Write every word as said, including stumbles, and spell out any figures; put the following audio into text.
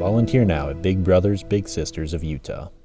Volunteer now at Big Brothers Big Sisters of Utah.